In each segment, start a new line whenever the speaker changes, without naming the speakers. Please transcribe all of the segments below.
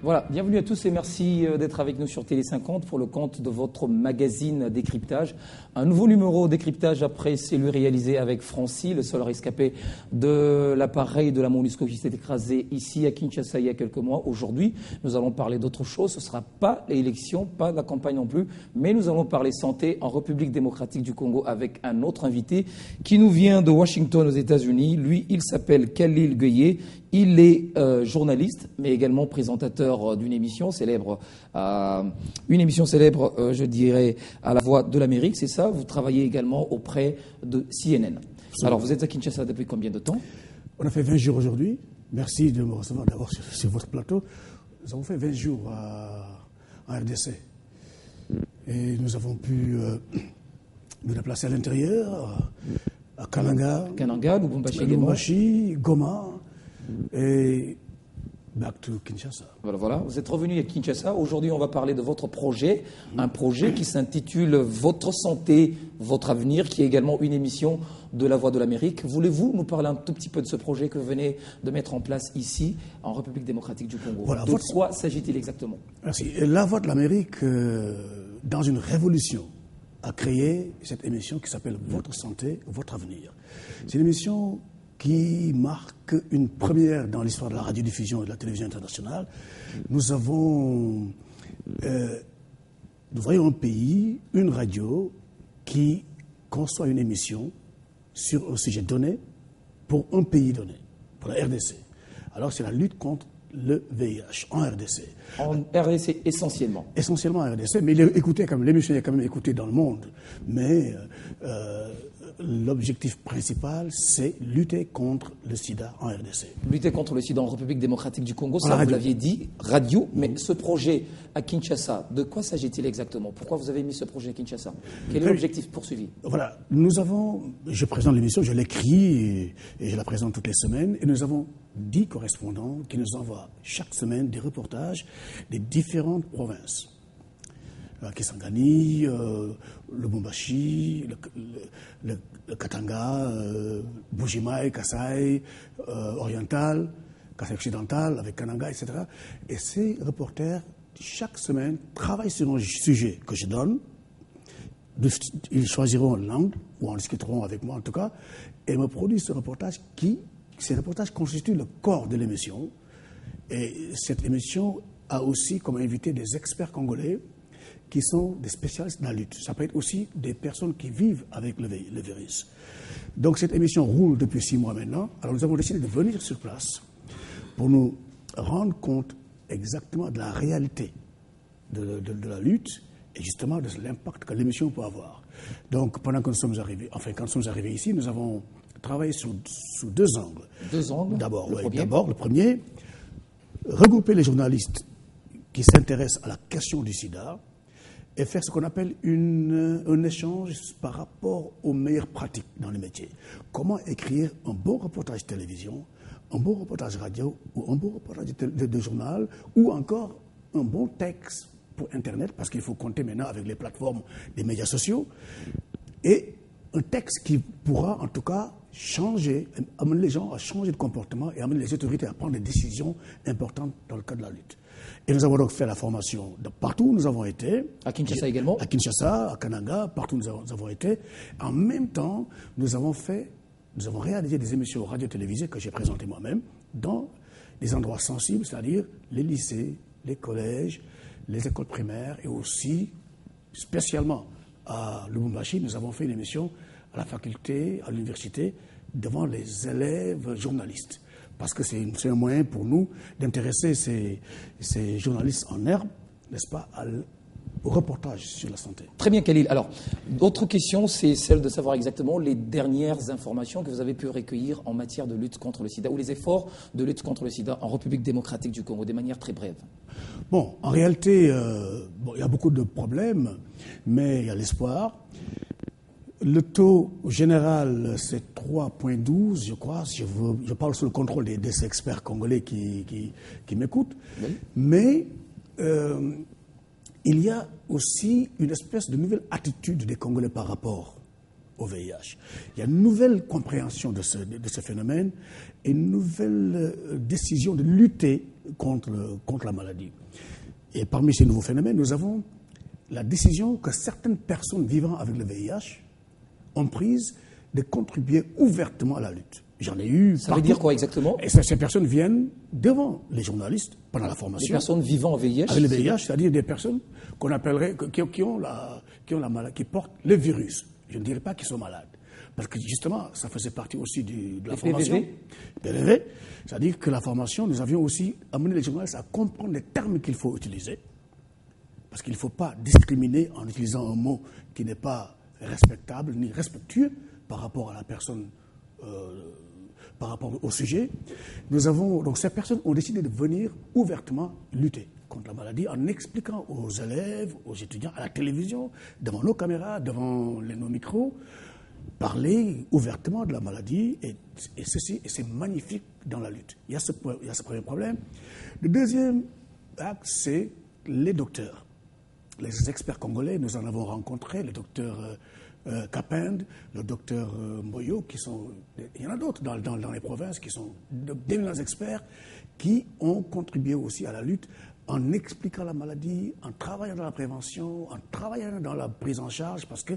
Voilà, bienvenue à tous et merci d'être avec nous sur Télé 50 pour le compte de votre magazine Décryptage. Un nouveau numéro Décryptage après celui réalisé avec Francy, le seul rescapé de l'appareil de la MONUSCO qui s'est écrasé ici à Kinshasa il y a quelques mois. Aujourd'hui, nous allons parler d'autre chose. Ce ne sera pas l'élection, pas la campagne non plus, mais nous allons parler santé en République démocratique du Congo avec un autre invité qui nous vient de Washington aux États-Unis. Lui, il s'appelle Khalil Gueye. Il est journaliste, mais également présentateur d'une émission célèbre, je dirais, à la Voix de l'Amérique, c'est ça. Vous travaillez également auprès de CNN. Alors, vous êtes à Kinshasa depuis combien de temps?
On a fait 20 jours aujourd'hui. Merci de me recevoir d'abord sur votre plateau. Nous avons fait 20 jours en RDC. Et nous avons pu nous déplacer à l'intérieur, à Kananga, Lubumbashi, Goma, et back to Kinshasa.
Voilà, vous êtes revenu à Kinshasa. Aujourd'hui, on va parler de votre projet, un projet qui s'intitule Votre santé, votre avenir, qui est également une émission de la Voix de l'Amérique. Voulez-vous nous parler un tout petit peu de ce projet que vous venez de mettre en place ici, en République démocratique du Congo?
Voilà,
de quoi s'agit-il exactement?
Merci. La Voix de l'Amérique, dans une révolution, a créé cette émission qui s'appelle Votre santé, votre avenir. C'est une émission qui marque une première dans l'histoire de la radiodiffusion et de la télévision internationale. Nous voyons un pays, une radio, qui conçoit une émission sur un sujet donné pour un pays donné, pour la RDC. Alors c'est la lutte contre le VIH en RDC.
En RDC essentiellement.
Essentiellement en RDC, mais l'émission est quand même écoutée dans le monde. Mais l'objectif principal, c'est lutter contre le sida en RDC.
Lutter contre le sida en République démocratique du Congo, ça vous l'aviez dit, radio. Mais ce projet à Kinshasa, de quoi s'agit-il exactement? Pourquoi vous avez mis ce projet à Kinshasa? Quel est l'objectif poursuivi? Voilà,
je présente l'émission, je l'écris et je la présente toutes les semaines. Et nous avons 10 correspondants qui nous envoient chaque semaine des reportages des différentes provinces. Kisangani, le Lubumbashi, le Katanga, Bujimaï, Kasai, Oriental, Kasai occidental, avec Kananga, etc. Et ces reporters, chaque semaine, travaillent sur un sujet que je donne. Ils choisiront une langue, ou en discuteront avec moi en tout cas, et me produisent ce reportage ces reportages constituent le corps de l'émission. Et cette émission a aussi comme invité des experts congolais qui sont des spécialistes de la lutte. Ça peut être aussi des personnes qui vivent avec le virus. Donc cette émission roule depuis 6 mois maintenant. Alors nous avons décidé de venir sur place pour nous rendre compte exactement de la réalité de la lutte et justement de l'impact que l'émission peut avoir. Donc pendant que nous sommes arrivés, quand nous sommes arrivés ici, nous avons travaillé sous 2 angles.
2 angles.
D'abord, le premier, regrouper les journalistes qui s'intéressent à la question du sida et faire ce qu'on appelle un échange par rapport aux meilleures pratiques dans le métier. Comment écrire un bon reportage télévision, un bon reportage radio ou un bon reportage de journal ou encore un bon texte pour Internet, parce qu'il faut compter maintenant avec les plateformes des médias sociaux, et un texte qui pourra en tout cas amener les gens à changer de comportement et amener les autorités à prendre des décisions importantes dans le cadre de la lutte. Et nous avons donc fait la formation de partout où nous avons été.
À Kinshasa également? À
Kinshasa, à Kananga, partout où nous avons été. En même temps, nous avons réalisé des émissions radio-télévisées que j'ai présentées moi-même dans des endroits sensibles, c'est-à-dire les lycées, les collèges, les écoles primaires et aussi, spécialement à Lubumbashi, nous avons fait une émission à la faculté, à l'université, devant les élèves journalistes. Parce que c'est un moyen pour nous d'intéresser ces journalistes en herbe, n'est-ce pas, au reportage sur la santé.
Très bien, Khalil. Alors, autre question, c'est celle de savoir exactement les dernières informations que vous avez pu recueillir en matière de lutte contre le sida ou les efforts de lutte contre le sida en République démocratique du Congo, de manière très brève.
Bon, en réalité, il y a beaucoup de problèmes, mais il y a l'espoir. Le taux général, c'est 3,12, je crois. Je parle sous le contrôle des experts congolais qui m'écoutent. Oui. Mais il y a aussi une espèce de nouvelle attitude des Congolais par rapport au VIH. Il y a une nouvelle compréhension de ce phénomène et une nouvelle décision de lutter contre la maladie. Et parmi ces nouveaux phénomènes, nous avons la décision que certaines personnes vivant avec le VIH ont prise de contribuer ouvertement à la lutte. J'en ai eu.
Ça veut dire quoi exactement?
Et ces personnes viennent devant les journalistes pendant la formation.
Des personnes vivant au VIH?
Avec le VIH, c'est-à-dire des personnes qu'on appellerait, qui ont la maladie, qui portent le virus. Je ne dirais pas qu'ils sont malades. Parce que justement, ça faisait partie aussi de la formation. PVV. C'est-à-dire que la formation, nous avions aussi amené les journalistes à comprendre les termes qu'il faut utiliser. Parce qu'il ne faut pas discriminer en utilisant un mot qui n'est pas respectable ni respectueux par rapport à la personne, par rapport au sujet. Donc ces personnes ont décidé de venir ouvertement lutter contre la maladie en expliquant aux élèves, aux étudiants, à la télévision, devant nos caméras, devant nos micros, parler ouvertement de la maladie et c'est magnifique dans la lutte. Il y a ce premier problème. Le deuxième axe, c'est les docteurs. Les experts congolais, nous en avons rencontré, le docteur Kapend, le docteur Mboyo, il y en a d'autres dans les provinces qui sont d'éminents experts qui ont contribué aussi à la lutte en expliquant la maladie, en travaillant dans la prévention, en travaillant dans la prise en charge, parce que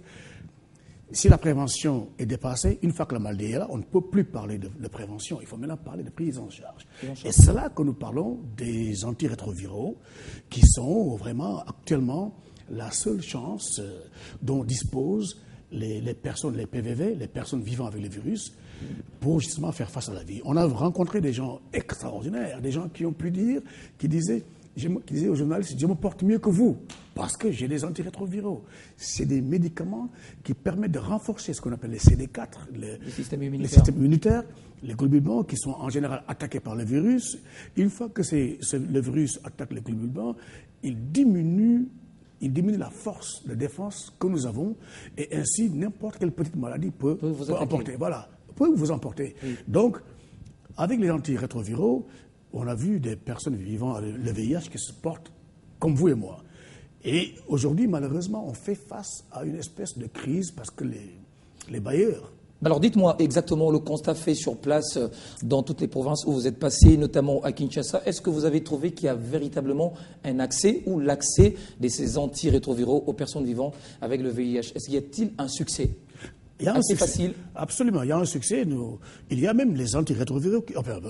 si la prévention est dépassée, une fois que la maladie est là, on ne peut plus parler de prévention. Il faut maintenant parler de prise en charge. Et c'est là que nous parlons des antirétroviraux, qui sont vraiment actuellement la seule chance dont disposent les personnes, les PVV, les personnes vivant avec le virus, pour justement faire face à la vie. On a rencontré des gens extraordinaires, des gens qui ont pu dire, qui disaient aux journalistes, je me porte mieux que vous, parce que j'ai des antirétroviraux. C'est des médicaments qui permettent de renforcer ce qu'on appelle les CD4, le système immunitaire, les globules blancs qui sont en général attaqués par le virus. Une fois que le virus attaque les globules blancs, il diminue la force de défense que nous avons, et ainsi n'importe quelle petite maladie peut vous emporter. Voilà, peut vous emporter. Oui. Donc, avec les antirétroviraux, on a vu des personnes vivant avec le VIH qui se portent comme vous et moi. Et aujourd'hui, malheureusement, on fait face à une espèce de crise parce que les bailleurs...
Alors dites-moi exactement le constat fait sur place dans toutes les provinces où vous êtes passé, notamment à Kinshasa. Est-ce que vous avez trouvé qu'il y a véritablement un accès ou l'accès de ces antirétroviraux aux personnes vivant avec le VIH? Est-ce qu'il y a-t-il un succès?
Il y a assez facile. Absolument, il y a un succès. Il y a même les antirétroviraux,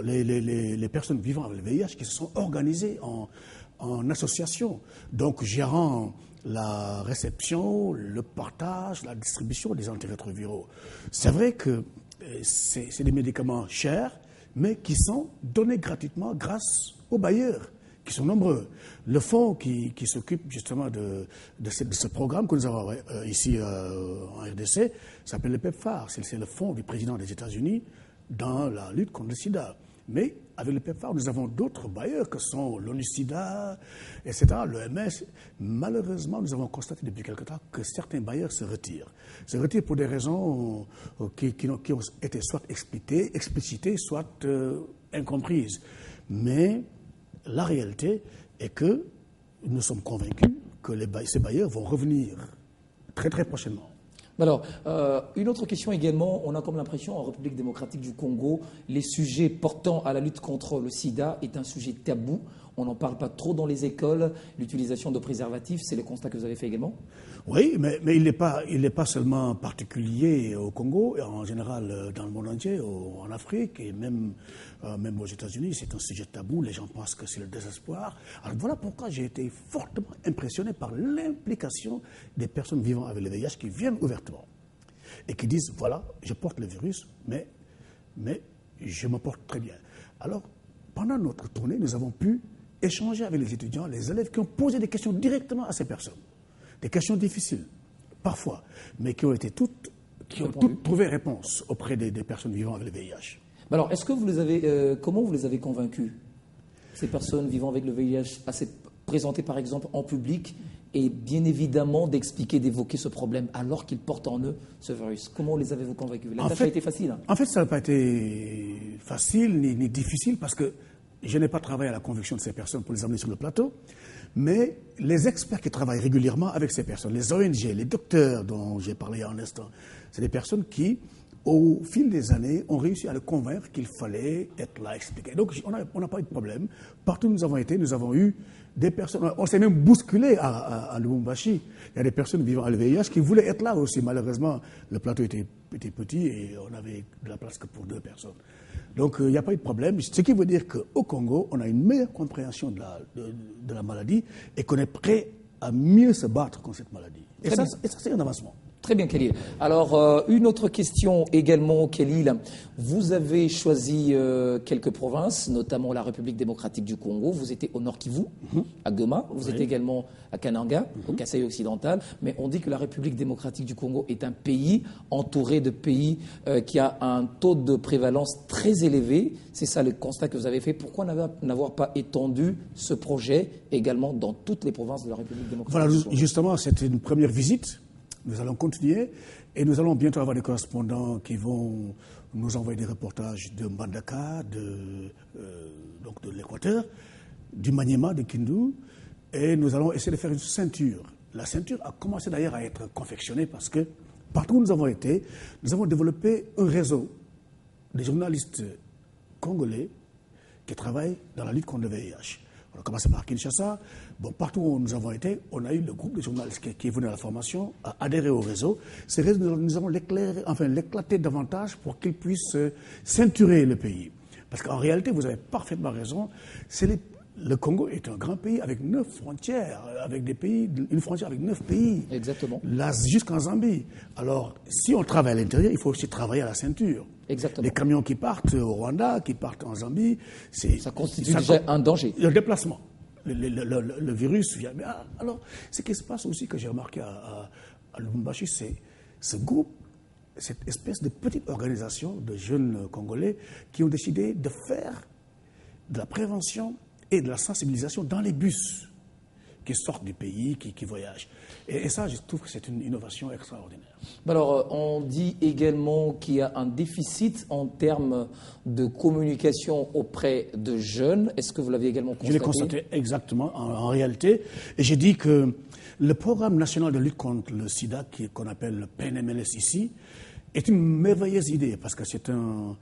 les personnes vivant avec le VIH qui se sont organisées en association, donc gérant la réception, le partage, la distribution des antirétroviraux. C'est vrai que c'est des médicaments chers, mais qui sont donnés gratuitement grâce aux bailleurs, qui sont nombreux. Le fonds qui s'occupe justement de ce programme que nous avons ici en RDC s'appelle le PEPFAR. C'est le fonds du président des États-Unis dans la lutte contre le sida. Mais avec le PEPFAR, nous avons d'autres bailleurs que sont l'ONU-SIDA, etc., l'OMS. Malheureusement, nous avons constaté depuis quelque temps que certains bailleurs se retirent. Se retirent pour des raisons qui ont été soit explicitées, soit incomprises. Mais la réalité est que nous sommes convaincus que ces bailleurs vont revenir très très prochainement.
Alors, une autre question également, on a comme l'impression en République démocratique du Congo, les sujets portant à la lutte contre le sida est un sujet tabou. On n'en parle pas trop dans les écoles. L'utilisation de préservatifs, c'est le constat que vous avez fait également?
Oui, mais il n'est pas seulement particulier au Congo, et en général dans le monde entier, en Afrique et même aux États-Unis, c'est un sujet tabou. Les gens pensent que c'est le désespoir. Alors voilà pourquoi j'ai été fortement impressionné par l'implication des personnes vivant avec le VIH qui viennent ouvertement et qui disent, voilà, je porte le virus, mais je me porte très bien. Alors, pendant notre tournée, nous avons pu échanger avec les étudiants, les élèves qui ont posé des questions directement à ces personnes. Des questions difficiles, parfois, mais qui ont toutes trouvé réponse auprès des personnes vivant avec le VIH.
Alors, est-ce que comment vous les avez convaincus, ces personnes vivant avec le VIH, à se présenter par exemple en public et bien évidemment d'expliquer, d'évoquer ce problème alors qu'ils portent en eux ce virus? Comment les avez-vous convaincus? La tâche a été facile, hein?
En fait, ça n'a pas été facile ni difficile parce que je n'ai pas travaillé à la conviction de ces personnes pour les amener sur le plateau, mais les experts qui travaillent régulièrement avec ces personnes, les ONG, les docteurs dont j'ai parlé il y a un instant, c'est des personnes qui au fil des années, ont réussi à le convaincre qu'il fallait être là, expliquer. Donc, on n'a pas eu de problème. Partout où nous avons été, nous avons eu des personnes. On s'est même bousculé à Lubumbashi. Il y a des personnes vivant à l'VIH qui voulaient être là aussi. Malheureusement, le plateau était petit et on avait de la place que pour 2 personnes. Donc, il n'y a pas eu de problème. Ce qui veut dire qu'au Congo, on a une meilleure compréhension de la maladie et qu'on est prêt à mieux se battre contre cette maladie. Et ça, c'est un avancement.
Très bien, Khalil. Alors, une autre question également, Khalil. Vous avez choisi quelques provinces, notamment la République démocratique du Congo. Vous étiez au Nord Kivu, à Goma. Vous êtes également à Kananga, au Kasaï occidental. Mais on dit que la République démocratique du Congo est un pays entouré de pays qui a un taux de prévalence très élevé. C'est ça le constat que vous avez fait. Pourquoi n'avoir pas étendu ce projet également dans toutes les provinces de la République démocratique du Congo?
Justement, c'était une première visite. Nous allons continuer et nous allons bientôt avoir des correspondants qui vont nous envoyer des reportages de Mbandaka, donc de l'Équateur, du Maniema, de Kindu, et nous allons essayer de faire une ceinture. La ceinture a commencé d'ailleurs à être confectionnée parce que partout où nous avons été, nous avons développé un réseau de journalistes congolais qui travaillent dans la lutte contre le VIH. On a commencé par Kinshasa. Bon, partout où nous avons été, on a eu le groupe de journalistes qui est venu à la formation, à adhérer au réseau. Ces réseaux, nous allons l'éclater davantage pour qu'ils puissent ceinturer le pays. Parce qu'en réalité, vous avez parfaitement raison, le Congo est un grand pays avec 9 frontières, une frontière avec 9 pays.
Exactement.
Là, jusqu'en Zambie. Alors, si on travaille à l'intérieur, il faut aussi travailler à la ceinture.
Exactement.
Les camions qui partent au Rwanda, qui partent en Zambie,
ça constitue déjà un danger.
Le déplacement. Le virus vient. Mais alors, ce qui se passe aussi, que j'ai remarqué à Lubumbashi, c'est ce groupe, cette espèce de petite organisation de jeunes Congolais qui ont décidé de faire de la prévention et de la sensibilisation dans les bus qui sortent du pays, qui voyagent. Et ça, je trouve que c'est une innovation extraordinaire.
Alors, on dit également qu'il y a un déficit en termes de communication auprès de jeunes. Est-ce que vous l'avez également constaté?
Je l'ai constaté exactement, en réalité. Et j'ai dit que le programme national de lutte contre le sida, qu'on appelle le PNMLS ici, est une merveilleuse idée parce que c'est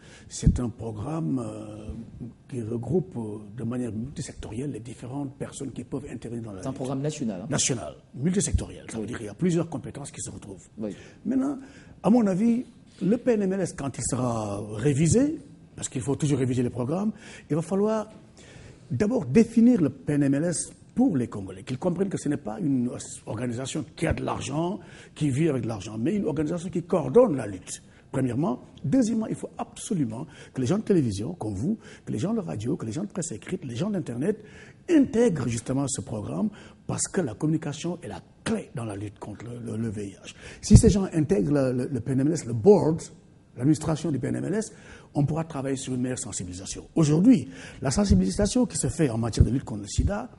un programme qui regroupe de manière multisectorielle les différentes personnes qui peuvent intervenir dans la lutte.
C'est un programme national.
National, multisectoriel. Ça veut dire qu'il y a plusieurs compétences qui se retrouvent.
Oui.
Maintenant, à mon avis, le PNMLS, quand il sera révisé, parce qu'il faut toujours réviser les programmes, il va falloir d'abord définir le PNMLS pour les Congolais, qu'ils comprennent que ce n'est pas une organisation qui a de l'argent, qui vit avec de l'argent, mais une organisation qui coordonne la lutte, premièrement. Deuxièmement, il faut absolument que les gens de télévision, comme vous, que les gens de radio, que les gens de presse écrite, les gens d'Internet, intègrent justement ce programme parce que la communication est la clé dans la lutte contre le VIH. Si ces gens intègrent le PNMLS, le board, l'administration du PNMLS, on pourra travailler sur une meilleure sensibilisation. Aujourd'hui, la sensibilisation qui se fait en matière de lutte contre le sida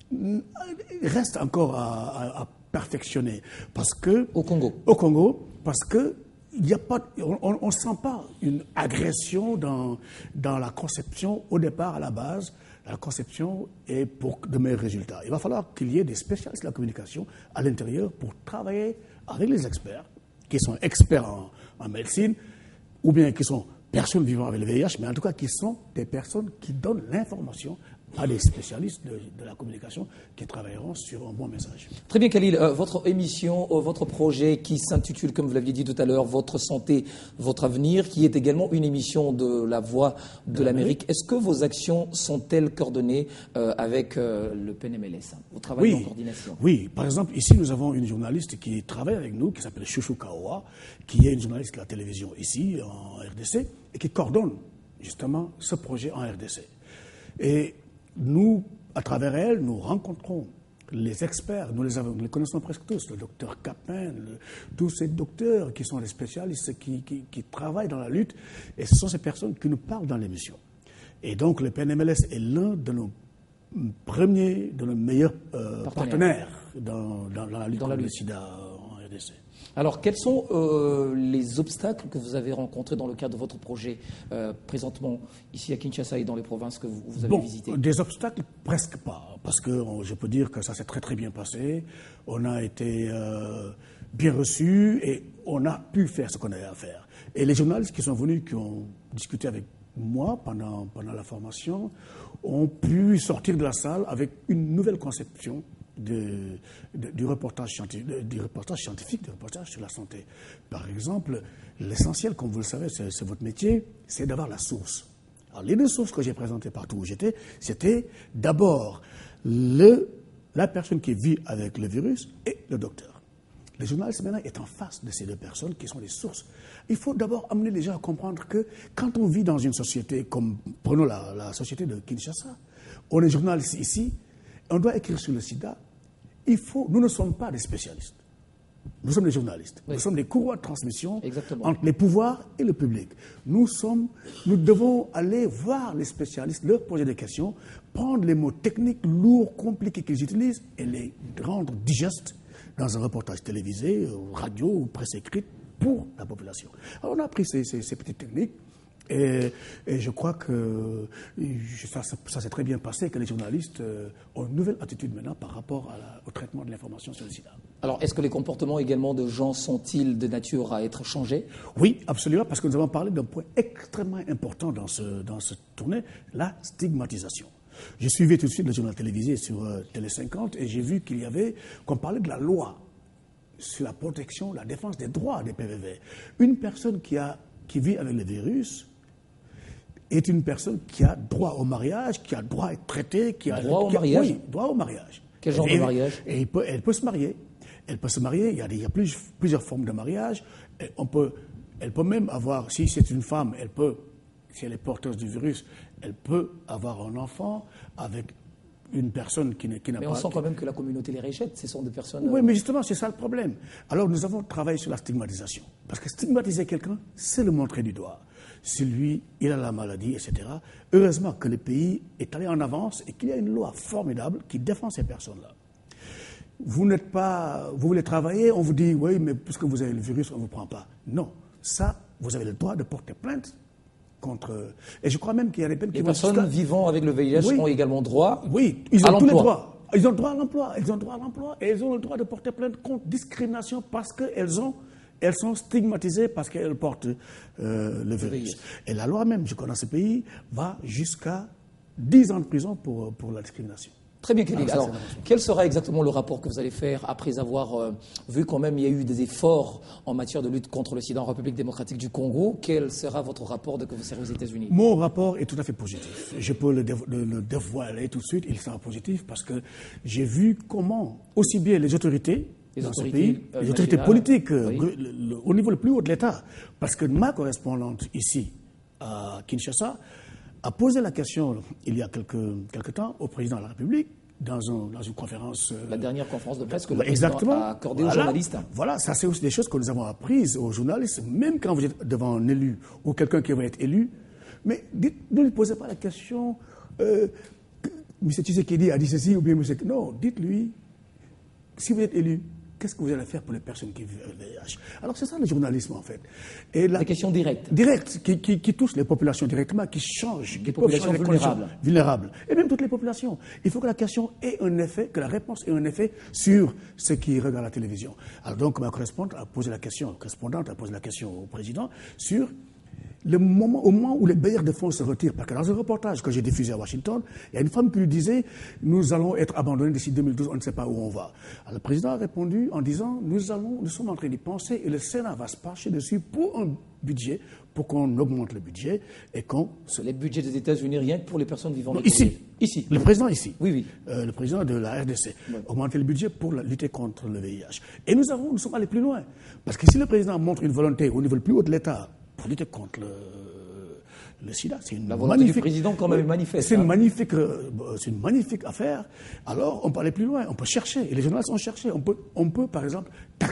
reste encore à perfectionner parce que
au Congo,
parce que il y a pas, on ne sent pas une agression dans la conception au départ, à la base. La conception est pour de meilleurs résultats. Il va falloir qu'il y ait des spécialistes de la communication à l'intérieur pour travailler avec les experts qui sont experts en médecine ou bien qui sont personnes vivant avec le VIH, mais en tout cas qui sont des personnes qui donnent l'information à des spécialistes de la communication qui travailleront sur un bon message.
Très bien, Khalil. Votre émission, votre projet qui s'intitule, comme vous l'aviez dit tout à l'heure, Votre santé, votre avenir, qui est également une émission de La Voix de l'Amérique. Est-ce que vos actions sont-elles coordonnées avec le PNMLS? Vous travaillez en coordination?
Oui. Par exemple, ici, nous avons une journaliste qui travaille avec nous, qui s'appelle Chouchou Kaoua, qui est une journaliste de la télévision ici, en RDC, et qui coordonne justement ce projet en RDC. Et nous, à travers elle, nous rencontrons les experts, nous les connaissons presque tous, le docteur Capin, tous ces docteurs qui sont des spécialistes qui travaillent dans la lutte, et ce sont ces personnes qui nous parlent dans l'émission. Et donc le PNMLS est l'un de nos premiers, de nos meilleurs partenaires dans la lutte contre le sida en RDC.
Alors, quels sont les obstacles que vous avez rencontrés dans le cadre de votre projet présentement ici à Kinshasa et dans les provinces que vous avez visitées?
Des obstacles, presque pas, parce que je peux dire que ça s'est très très bien passé. On a été bien reçus et on a pu faire ce qu'on avait à faire. Et les journalistes qui sont venus, qui ont discuté avec moi pendant la formation, ont pu sortir de la salle avec une nouvelle conception du reportage scientifique, du reportage sur la santé. Par exemple, l'essentiel, comme vous le savez, c'est votre métier, c'est d'avoir la source. Alors, les deux sources que j'ai présentées partout où j'étais, c'était d'abord la personne qui vit avec le virus et le docteur. Le journaliste maintenant est en face de ces deux personnes qui sont les sources. Il faut d'abord amener les gens à comprendre que quand on vit dans une société comme, prenons la société de Kinshasa, on est journaliste ici, on doit écrire sur le sida, nous ne sommes pas des spécialistes. Nous sommes des journalistes. Oui. Nous sommes des courroies de transmission entre les pouvoirs et le public. Nous devons aller voir les spécialistes, leur poser des questions, prendre les mots techniques, lourds, compliqués qu'ils utilisent et les rendre digestes dans un reportage télévisé, radio ou presse écrite pour la population. Alors on a pris ces petites techniques et je crois que ça s'est très bien passé, que les journalistes ont une nouvelle attitude maintenant par rapport au traitement de l'information sur le sida.
Alors, est-ce que les comportements également de gens sont-ils de nature à être changés?
Oui, absolument, parce que nous avons parlé d'un point extrêmement important dans ce tournée, la stigmatisation. Je suivais tout de suite le journal télévisé sur Télé 50 et j'ai vu qu'on parlait de la loi sur la protection, la défense des droits des PVV. Une personne qui vit avec le virus est une personne qui a droit au mariage, qui a droit à être traitée,
droit au mariage.
Oui, droit au mariage.
Quel genre de mariage?
Et elle peut se marier. Elle peut se marier. Il y a plusieurs formes de mariage. Elle peut même avoir, si c'est une femme, si elle est porteuse du virus, elle peut avoir un enfant avec une personne qui n'a pas...
Mais on sent quand même que la communauté les rejette, ce sont des personnes...
Oui, mais justement, c'est ça le problème. Alors nous avons travaillé sur la stigmatisation. Parce que stigmatiser quelqu'un, c'est le montrer du doigt. Si lui, il a la maladie, etc. Heureusement que le pays est allé en avance et qu'il y a une loi formidable qui défend ces personnes-là. Vous voulez travailler, on vous dit, oui, mais puisque vous avez le virus, on ne vous prend pas. Non, ça, vous avez le droit de porter plainte contre... Et je crois même qu'il y a des peines qui
vont... Les personnes vivant avec le VIH ont également droit à l'emploi.
Oui, ils ont tous les droits. Ils ont droit à l'emploi. Ils ont droit à l'emploi et ils ont le droit de porter plainte contre discrimination parce qu'elles sont stigmatisées parce qu'elles portent le virus. Et la loi même, je connais dans ce pays, va jusqu'à 10 ans de prison pour la discrimination.
Très bien, Khalil. Alors, quel sera exactement le rapport que vous allez faire après avoir vu quand même il y a eu des efforts en matière de lutte contre le sida en République démocratique du Congo? Quel sera votre rapport que vous serez aux États-Unis?
Mon rapport est tout à fait positif. Je peux le dévoiler tout de suite. Il sera positif parce que j'ai vu comment, aussi bien les autorités dans ce pays, les autorités politiques, au niveau le plus haut de l'État, parce que ma correspondante ici, à Kinshasa, a posé la question, il y a quelque temps, au président de la République, dans une conférence...
La dernière conférence de presse que le président a accordée aux journalistes.
Voilà, ça c'est aussi des choses que nous avons apprises aux journalistes, même quand vous êtes devant un élu ou quelqu'un qui va être élu. Mais ne lui posez pas la question, M. Tshisekedi a dit ceci ou bien M. Non, dites-lui, si vous êtes élu, qu'est-ce que vous allez faire pour les personnes qui vivent avec le VIH? Alors c'est ça le journalisme en fait. Et
des questions directes.
Directes, qui touchent les populations directement, qui changent.
Les populations
vulnérables. Et même toutes les populations. Il faut que la question ait un effet, que la réponse ait un effet sur ceux qui regardent la télévision. Alors donc ma correspondante a posé la question au président sur au moment où les bailleurs de fonds se retirent, parce que dans un reportage que j'ai diffusé à Washington, il y a une femme qui lui disait « Nous allons être abandonnés d'ici 2012, on ne sait pas où on va ». Alors le président a répondu en disant « Nous sommes en train d'y penser et le Sénat va se pencher dessus pour un budget, pour qu'on augmente le budget et qu'on... »
Les budgets des États-Unis, rien que pour les personnes vivant...
Non, ici. Le président ici.
Oui.
Le président de la RDC. Oui. Augmenter le budget pour lutter contre le VIH. Et nous sommes allés plus loin. Parce que si le président montre une volonté au niveau le plus haut de l'État pour lutter contre le sida, c'est une
la volonté du président quand même est manifeste.
C'est une magnifique affaire. Alors, on peut aller plus loin, on peut chercher. Et les journalistes ont cherché. On peut par exemple,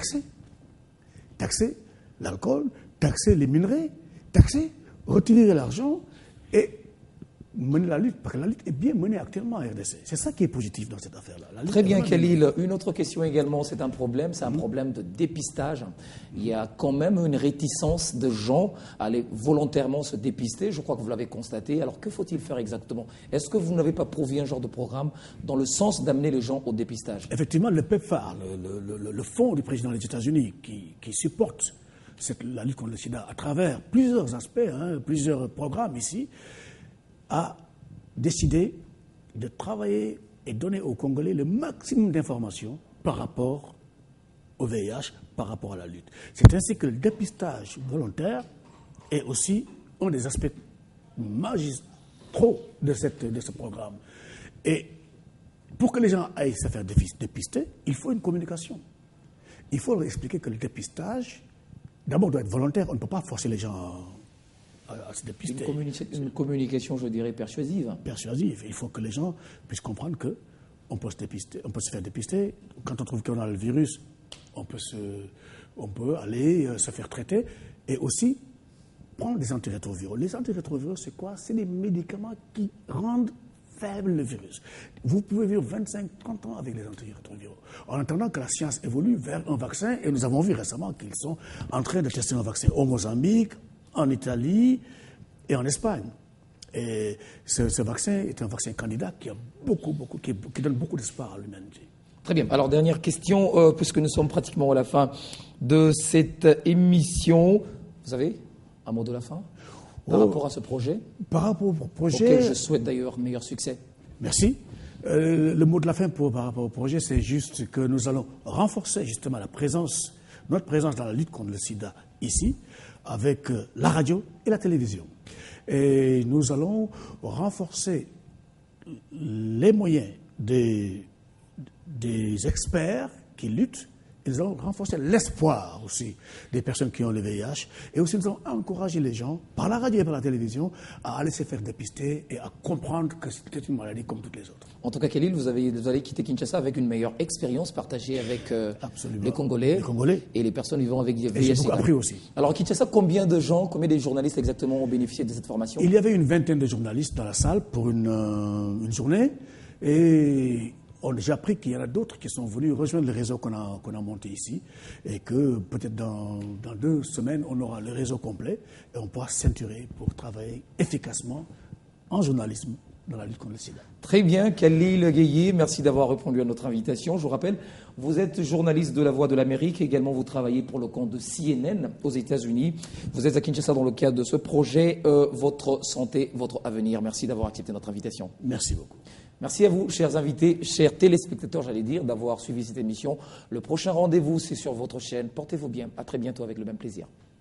taxer l'alcool, taxer les minerais, retirer l'argent et mener la lutte, parce que la lutte est bien menée actuellement à RDC. C'est ça qui est positif dans cette affaire-là.
Très bien, Khalil. Une autre question également, c'est un problème de dépistage. Il y a quand même une réticence de gens à aller volontairement se dépister. Je crois que vous l'avez constaté. Alors, que faut-il faire exactement? Est-ce que vous n'avez pas pourvu un genre de programme dans le sens d'amener les gens au dépistage?
Effectivement, le PEPFAR, le fonds du président des États-Unis qui supporte la lutte contre le sida à travers plusieurs aspects, plusieurs programmes ici, a décidé de travailler et donner aux Congolais le maximum d'informations par rapport au VIH, par rapport à la lutte. C'est ainsi que le dépistage volontaire est aussi un des aspects magistraux de ce programme. Et pour que les gens aillent se faire dépister, il faut une communication. Il faut leur expliquer que le dépistage, d'abord, doit être volontaire. On ne peut pas forcer les gens à se dépister.
Une communication, je dirais, persuasive.
Persuasive. Il faut que les gens puissent comprendre qu'on peut se dépister, on peut se faire dépister. Quand on trouve qu'on a le virus, on peut aller se faire traiter. Et aussi, prendre des antirétroviraux. Les antirétroviraux, c'est quoi? C'est des médicaments qui rendent faible le virus. Vous pouvez vivre 25-30 ans avec les antirétroviraux. En attendant que la science évolue vers un vaccin, et nous avons vu récemment qu'ils sont en train de tester un vaccin au Mozambique, en Italie et en Espagne. Et ce vaccin est un vaccin candidat qui donne beaucoup d'espoir à l'humanité.
Très bien. Alors, dernière question, puisque nous sommes pratiquement à la fin de cette émission. Vous avez un mot de la fin par rapport à ce projet?
Par rapport au projet...
Auquel je souhaite d'ailleurs meilleur succès.
Merci. Le mot de la fin par rapport au projet, c'est juste que nous allons renforcer justement notre présence dans la lutte contre le sida ici, avec la radio et la télévision. Et nous allons renforcer les moyens des experts qui luttent. Et nous allons renforcer l'espoir aussi des personnes qui ont le VIH. Et aussi, nous allons encourager les gens, par la radio et par la télévision, à aller se faire dépister et à comprendre que c'est une maladie comme toutes les autres.
En tout cas, Khalil, vous allez quitter Kinshasa avec une meilleure expérience partagée avec les Congolais et les personnes vivant avec VIH.
Et j'ai beaucoup appris aussi.
Alors, à Kinshasa, combien de journalistes exactement ont bénéficié de cette formation?
Il y avait une vingtaine de journalistes dans la salle pour une journée. Et j'ai appris qu'il y en a d'autres qui sont venus rejoindre le réseau qu'on a monté ici et que peut-être dans 2 semaines, on aura le réseau complet et on pourra ceinturer pour travailler efficacement en journalisme dans la lutte contre le sida.
Très bien, Khalil Gueye, merci d'avoir répondu à notre invitation. Je vous rappelle, vous êtes journaliste de La Voix de l'Amérique, également vous travaillez pour le compte de CNN aux États-Unis. Vous êtes à Kinshasa dans le cadre de ce projet Votre santé, votre avenir. Merci d'avoir accepté notre invitation.
Merci beaucoup.
Merci à vous, chers invités, chers téléspectateurs, d'avoir suivi cette émission. Le prochain rendez-vous, c'est sur votre chaîne. Portez-vous bien. À très bientôt avec le même plaisir.